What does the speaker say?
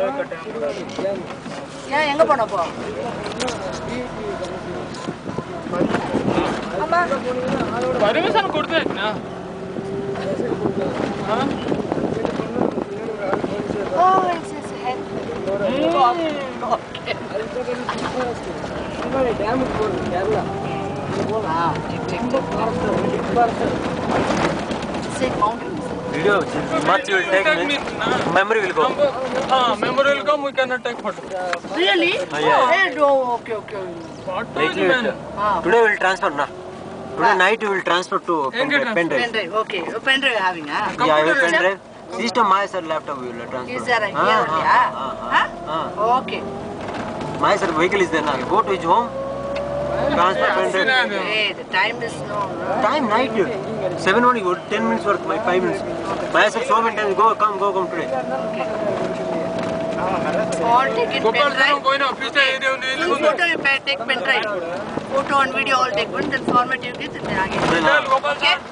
ஏன் எங்க போன போ அம்மா பர்மிஷன் கொடுத்தேன்னா Oh, it's his head. Say mountains. Video much will take memory will go. Memory will come, we cannot take photo. Really? Yeah. Hey, no, okay. Today will transfer na. Today night you will transfer to pen drive. Pen drive, okay. Pen drive having, huh? Yeah, I will pen drive. System my sir laptop we will transfer. Is there here? Okay. My sir vehicle is there now. Go to his home. Transfer pen drive. Hey, the time is no. Time night. 7 only go. 10 minutes work. My 5 minutes. My sir so many times go come today. Okay. All take it pen drive. Full photo you take pen drive. Photo and video all take one. Then format you get it again. Okay.